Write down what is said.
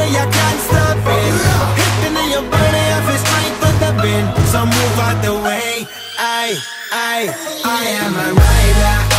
way you can't stop it. Hitting in your body, I feel strength with the bend. So move out the way. I am a rider.